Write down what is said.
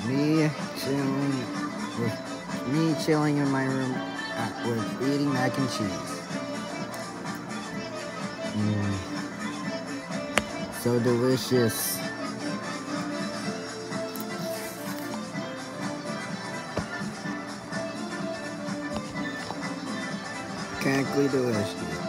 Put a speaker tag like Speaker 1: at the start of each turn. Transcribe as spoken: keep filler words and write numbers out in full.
Speaker 1: Me chilling with me chilling in my room at, with eating mac and cheese. Mm, so delicious. Cackly delicious.